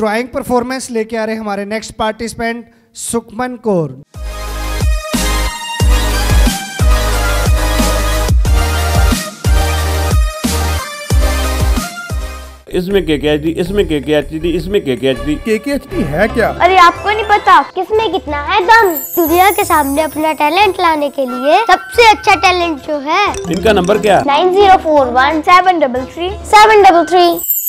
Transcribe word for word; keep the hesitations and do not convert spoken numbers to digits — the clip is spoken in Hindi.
ड्राइंग परफॉर्मेंस लेके आ रहे हैं हमारे नेक्स्ट पार्टिसिपेंट सुखमन कौर। इसमें के के एच डी, इसमें के के एच डी, इसमें के के एच डी। के के एच डी है क्या? अरे आपको नहीं पता किसमें कितना है दम। दुनिया के सामने अपना टैलेंट लाने के लिए सबसे अच्छा टैलेंट जो है। इनका नंबर क्या है? Nine zero four one seven double three seven double three.